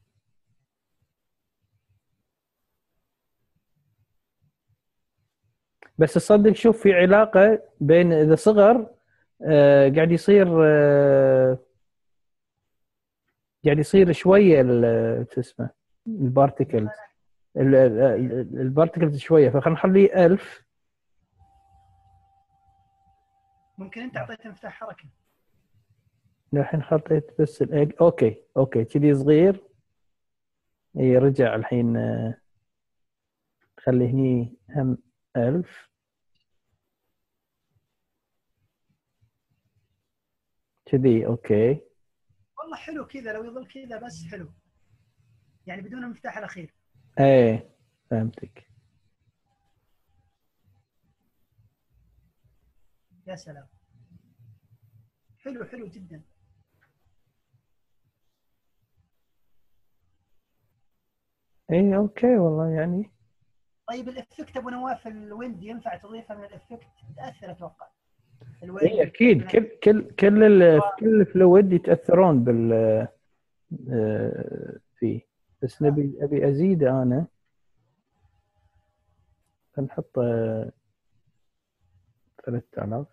بس تصدق شوف في علاقة بين إذا صغر آه قاعد يصير آه قاعد يصير شوية ال- شو اسمه البارتيكلز، البارتيكلز شوية، فخلينا نخليه ألف. ممكن انت اعطيته مفتاح حركه. الحين حطيت بس الإج... أوكي أوكي كذي صغير. إي رجع الحين آه خليه هني هم ألف كذي. أوكي والله حلو كذا، لو يظل كذا بس حلو، يعني بدون المفتاح الاخير. إيه فهمتك. يا سلام، حلو حلو جدا. إيه أوكي والله يعني. طيب الافكت ابو نواف الويند ينفع تضيفه من الافكت؟ تاثر اتوقع اي الويند اكيد، والتربلنس. كل كل كل ال- كل الفلويد يتاثرون بال آه، فيه. بس نبي ابي ازيد انا، فنحط ثلاثة آلاف.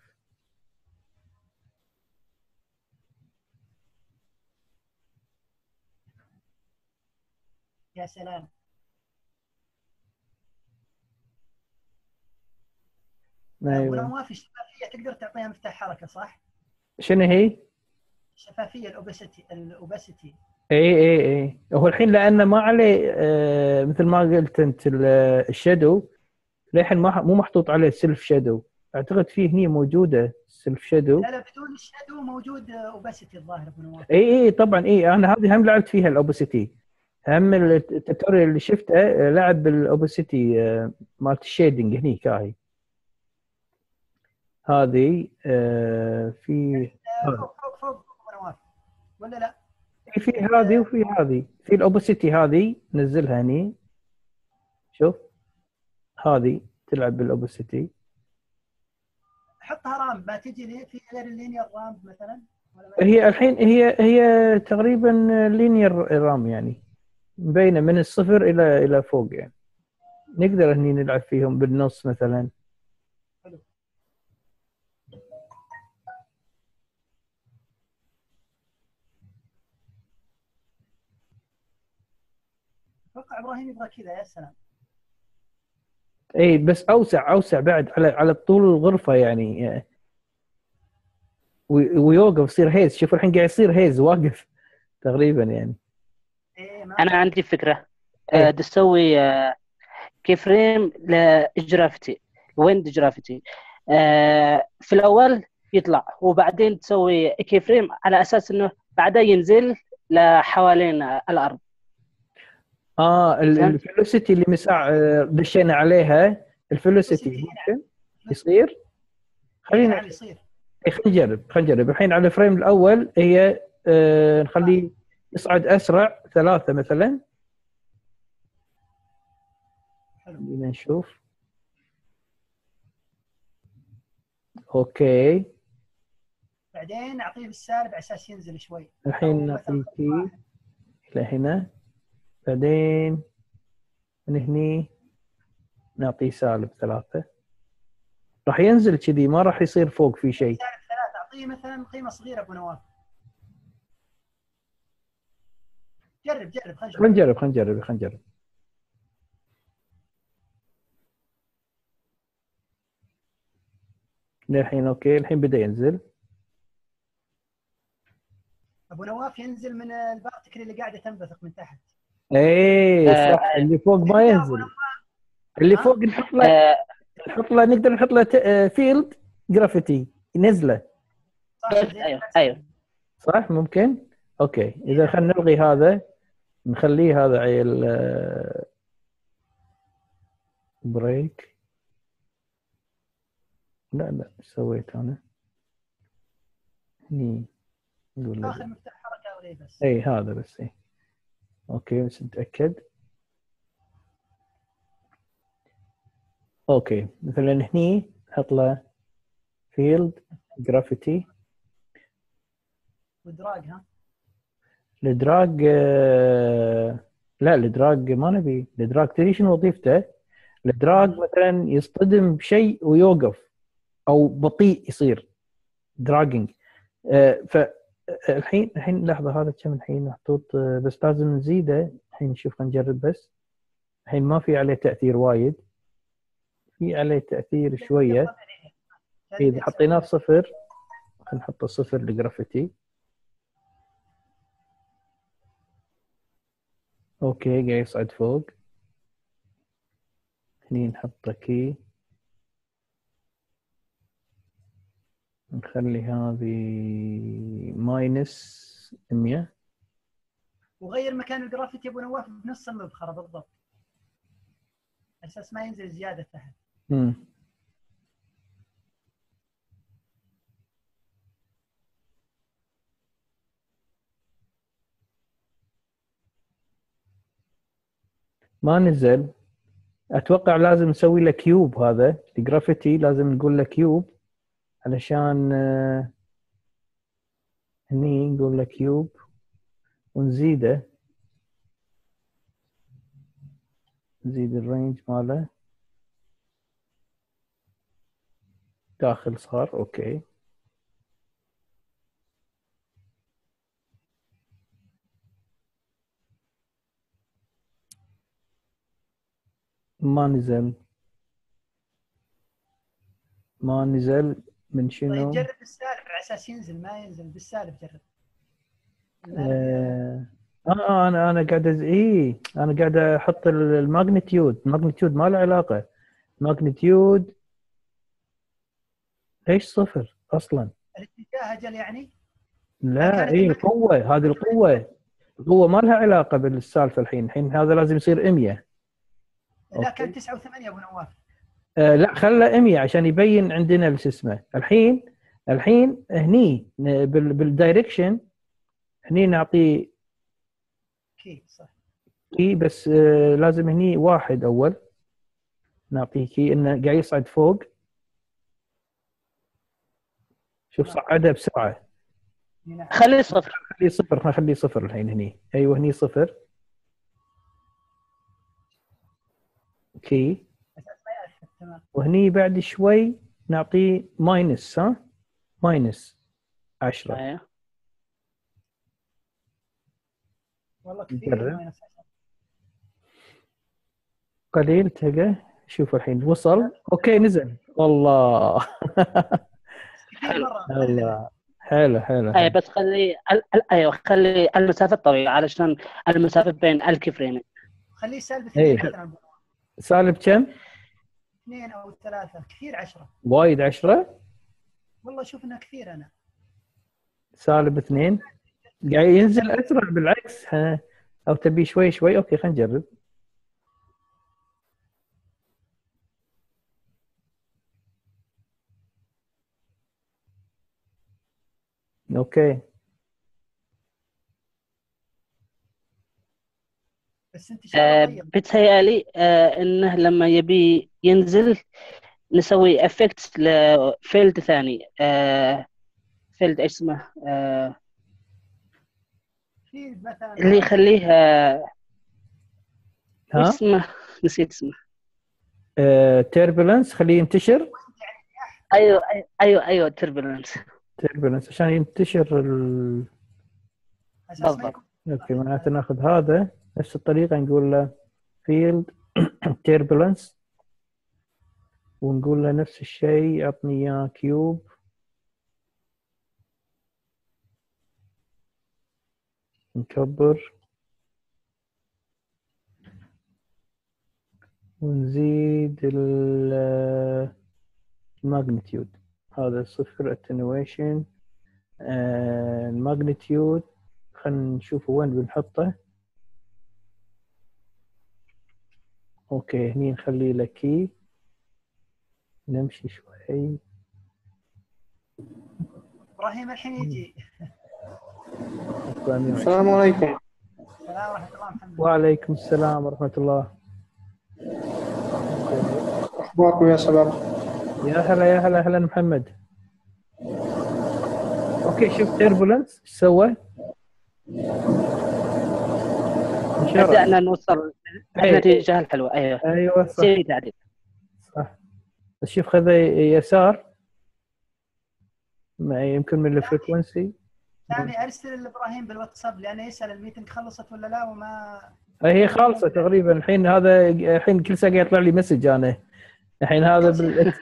يا سلام. ابو ايوه نواف الشفافيه تقدر تعطيها مفتاح حركه صح؟ شنو هي؟ الشفافيه الاوبستي الاوبستي اي اي اي هو الحين لانه ما عليه آه مثل ما قلت انت ال- الشادو للحين ما مو محطوط عليه سيلف شادو. اعتقد فيه هني موجوده سيلف شادو. لا لا بدون الشادو موجود اوبستي الظاهر ابو نواف. اي اي طبعا اي انا هذه هم لعبت فيها الاوبسيتي. هم التوتوريال اللي شفته آه، لعب بالاوبسيتي آه، مالت الشيدنج هني هاي. هذه آه، في آه، هذا. فوق فوق فوق ابو نواف ولا لا؟ في هذه وفي هذه في الاوبسيتي هذه نزلها هني. شوف هذه تلعب بالاوبسيتي. حطها رام ما تجي لي في غير اللينير رام مثلا ولا ما هي الحين هي هي تقريبا لينير رام يعني مبينه من الصفر الى الى فوق يعني. نقدر هني نلعب فيهم بالنص مثلا. حلو. اتوقع ابراهيم يبغى كذا يا سلام. اي بس اوسع اوسع بعد على على طول الغرفه يعني وي- ويوقف يصير هيز. شوف الحين قاعد يصير هيز واقف تقريبا يعني. ايه ما انا عندي فكره. إيه. آه، تسوي آه، كيفريم لجرافتي ويند جرافتي. آه، في الاول يطلع وبعدين تسوي كيفريم على اساس انه بعدها ينزل لحوالين الارض. اه ال- فهمت؟ الفيلوسيتي اللي مساع آه، دشينا عليها. الفيلوسيتي Velocity، ممكن يصير. ايه خلينا نعم يصير. إيه، خلينا نجرب خلينا نجرب الحين على الفريم الاول. هي آه نخليه يصعد اسرع ثلاثه مثلا. حلو. خلينا نشوف. اوكي بعدين اعطيه بالسالب على اساس ينزل شوي. الحين او مثلا نعطيه كي الى هنا. بعدين من هني نعطيه سالب ثلاثة. راح ينزل كذي ما راح يصير فوق في شيء. سالب ثلاثة اعطيه مثلا قيمه صغيره ابو نواف. جرب جرب خلينا خلينا نشوف. نجرب خلينا نجرب خلينا نجرب. الحين اوكي الحين بدأ ينزل. ابو نواف ينزل من البارتكل اللي قاعده تنبثق من تحت. ايه آه، صح اللي فوق ما تبدا ابو ينزل. نواف. اللي ها؟ فوق نحط له آه، نحط له نقدر نحط له فيلد جرافيتي ينزله. صح زي ايوه ايوه. صح ممكن. اوكي اذا خلينا نلغي هذا نخليه هذا عيل بريك. لا لا ايش سويت انا هني نقول له اخر مفتاح حركه وليه بس. اي هذا بس اي. اوكي بس نتاكد. اوكي مثلا هني نحط له فيلد جرافيتي. ودراج ها. الدراج آه، لا الدراج ما نبي. الدراج تدري شنو وظيفته؟ الدراج مثلا يصطدم بشيء ويوقف او بطيء يصير دراجنج. فالحين الحين لحظه هذا كم الحين محطوط آه، بس لازم نزيده. الحين نشوف خلينا نجرب بس. الحين ما في عليه تاثير وايد. في عليه تاثير شويه. اذا حطيناه صفر خلينا نحطه صفر لجرافيتي. اوكي قاعد يصعد فوق. هني نحطه كي. نخلي هذه ماينس مية. وغير مكان الجرافيتي ابو نواف بنص المبخره بالضبط على اساس ما ينزل زياده تحت. امم ما نزل. اتوقع لازم نسوي له كيوب. هذا الجرافيتي لازم نقول له كيوب علشان آه، هني نقول له كيوب ونزيده. نزيد الرينج ماله داخل صار اوكي. ما نزل. ما نزل من شنو؟ طيب جرب بالسالب على اساس ينزل، ما ينزل بالسالب جرب. آه, اه انا انا قاعد أز... اي انا قاعد احط الماجنتيود، الماجنتيود ما له علاقه. ماجنتيود ايش صفر اصلا؟ الاتجاه اجل يعني. لا اي القوه، هذه القوه القوه ما لها علاقه بالسالفه. الحين الحين هذا لازم يصير مية. لا كان تسعة وثمانية ابو نواف. آه لا خله مية عشان يبين عندنا شو اسمه. الحين الحين هني بال... بالدايركشن هني نعطيه كي صح كي، بس آه لازم هني واحد اول نعطيه كي انه قاعد يصعد فوق. شوف صعدها بسرعه. خليه صفر، خليه صفر، نخليه صفر الحين هني. ايوه هني صفر كي، وهني بعد شوي نعطيه ماينس. ها ماينس عشرة. ايوه والله كثير ماينس عشرة. قليل تلقى. شوف الحين وصل. اوكي نزل والله. حلو الله حلو حلو. اي بس خلي ال... ال... ايوه خلي المسافه طويله علشان المسافه بين الكيفريمين. خليه سالب اثنين مثلا. سالب كم؟ اثنين او ثلاثة. كثير عشرة. وايد عشرة؟ والله شوف انها كثير. انا سالب اثنين قاعد ينزل اسرع بالعكس. ها. او تبي شوي شوي؟ اوكي خلينا نجرب. اوكي بس انت آه بتهيألي آه انه لما يبي ينزل نسوي افكت لفيلد ثاني. آه فيلد ايش اسمه؟ آه مثلا اللي يخليه آه ها اسمه نسيت اسمه. آه تيربلنس، خليه ينتشر. ايوه ايوه ايوه تيربلنس. تيربلنس عشان ينتشر ال... بالضبط. اوكي معناته ناخذ هذا نفس الطريقه نقول له فيلد تيربلنس، ونقول له نفس الشيء اعطني اياه كيوب. نكبر ونزيد الماجنتيود. هذا صفر اتنويشن. الماجنتيود خلينا نشوف وين بنحطه. اوكي هني نخلي له كي. نمشي شوي. ابراهيم الحين يجي. السلام عليكم. السلام ورحمة الله محمد. وعليكم السلام ورحمة الله. أخباركم يا شباب؟ يا هلا يا هلا هلا محمد. اوكي شوف تيربولنس ايش سوى؟ بدأنا نوصل النتيجة الحلوة. ايوه ايوه صح. سوي تعديل. صح. بس شوف خذ يسار. ما يمكن من الفريكونسي. سامي ارسل لابراهيم بالواتساب لانه يسال الميتنج خلصت ولا لا وما هي خالصه تقريبا الحين. هذا الحين كل ساعه يطلع لي مسج انا الحين هذا بال...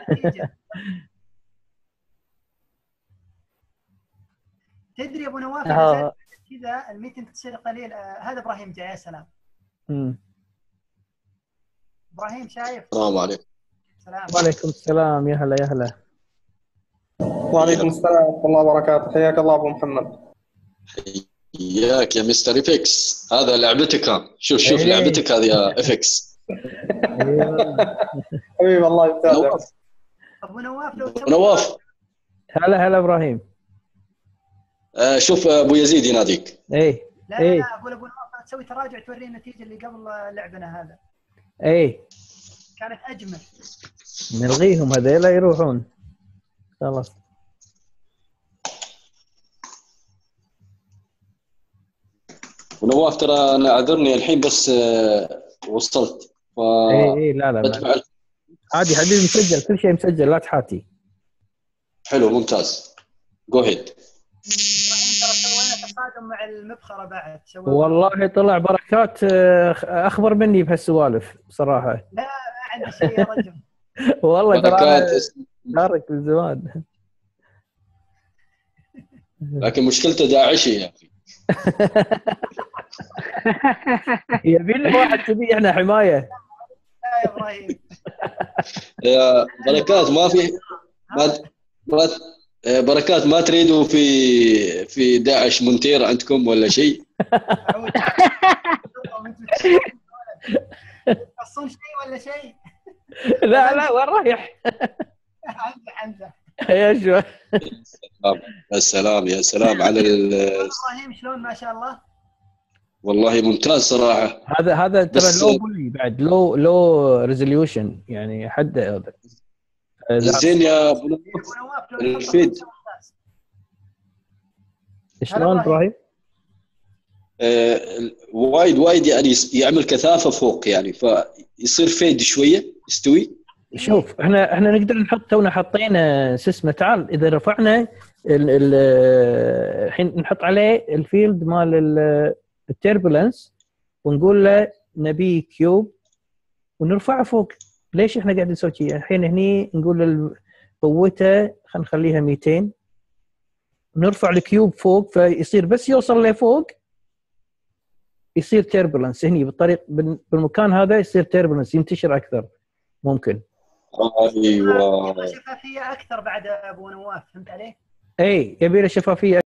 تدري ابو نواف كذا الميتنج تصير قليل. آه هذا ابراهيم جاي. يا سلام. امم ابراهيم شايف؟ السلام عليكم. السلام. وعليكم السلام. يا هلا يا هلا. وعليكم السلام ورحمة الله وبركاته. حياك الله أبو محمد. حياك يا مستر إفكس. هذا لعبتك. شوف شوف أيه. لعبتك هذه يا إفكس. حبيب الله يبتعدك. أبو نواف لو أبو نواف. هلا هلا إبراهيم. آه شوف أبو يزيد يناديك. إيه. لا إيه. لا أقول أبو نواف تسوي تراجع توري النتيجة اللي قبل لعبنا هذا. إيه. كانت أجمل. نلغيهم هذيلا يروحون. خلاص. ونواف ترى أنا أعذرني الحين بس آه وصلت. ف... إيه إيه لا لا بتبع... عادي حبيبي مسجل كل شيء مسجل لا تحاتي. حلو ممتاز. جو هيد. ترى سوينا تصادم مع المبخرة بعد. والله طلع بركات أخبر مني بهالسوالف بصراحة. لا ما عندي شيء يا رجل. والله بركات دارك من زمان. لكن مشكلته داعشي يا اخي. يبي لنا واحد كذي احنا حمايه. لا يا ابراهيم. يا بركات ما في ما ما بركات ما تريدوا في في داعش مونتير عندكم ولا شيء؟ قصون شيء ولا شيء؟ لا لا وين رايح؟ حمزه حمزه يا شو يا سلام يا سلام على ال... ابراهيم شلون ما شاء الله. والله ممتاز صراحه. هذا هذا ترى بس- لو بولي بعد لو لو ريزوليوشن يعني حد هذا. زين يا أبو نواف، أبو نواف لو الفيد. يحط ممتاز. شلون ابراهيم؟ آه، وايد وايد يعني يعمل كثافه فوق يعني فيصير فيد شويه يستوي. شوف احنا احنا نقدر نحط تونا حطينا شو اسمه تعال اذا رفعنا ال- ال- الحين نحط عليه الفيلد مال التربلنس ونقول له نبي كيوب ونرفعه فوق. ليش احنا قاعدين نسوي شيء؟ الحين هني نقول ال- قوته خلينا نخليها مئتين ونرفع الكيوب فوق فيصير بس يوصل لفوق يصير تربلنس هني بالطريق بال- بالمكان هذا يصير تربلنس ينتشر اكثر ممكن. ايوه شفافيه اكثر بعد ابو نواف. فهمت علي؟ اي يبي له شفافيه